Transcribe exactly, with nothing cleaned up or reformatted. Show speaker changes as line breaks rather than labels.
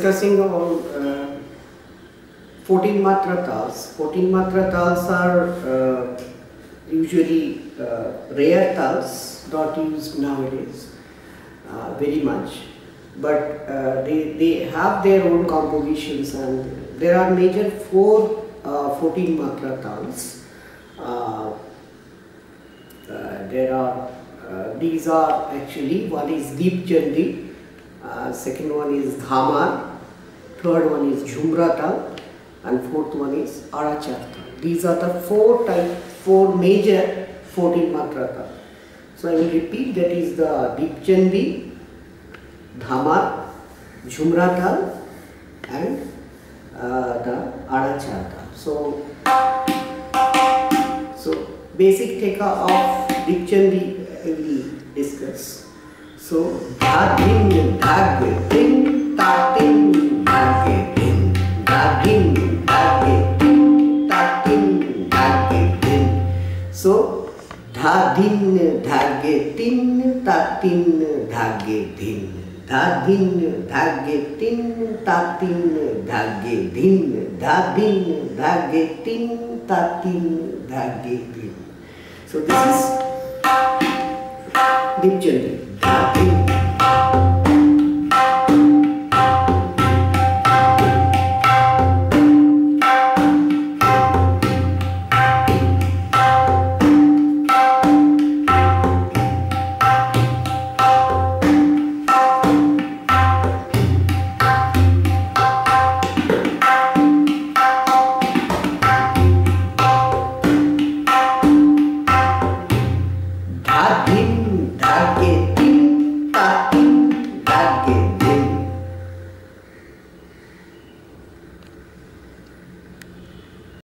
discussing on uh, fourteen Matra Tals. fourteen Matra Tals are uh, usually uh, rare tals, not used nowadays uh, very much, but uh, they, they have their own compositions, and there are major four uh, fourteen Matra Tals. Uh, uh, there are, uh, these are actually, one is Deepchandi, uh, second one is Dhamar, third one is Matra Taal, and fourth one is Arachar. These are the four type, four major fourteen Matra Taal. So I will repeat, that is the Deepchandi, Dhamar, Matra Taal, and uh, the Arachar. So, so basic teka of Deepchandi we will discuss. So, dha din dhag din ta din dhag din, dha din dhag din ta din dhag din. So, dha din dhag din ta din dhag din. Dha din dhag din ta din dhag din. Dha din dhag din ta din dhag din. So this is Deepchandi. Dha din. Dhag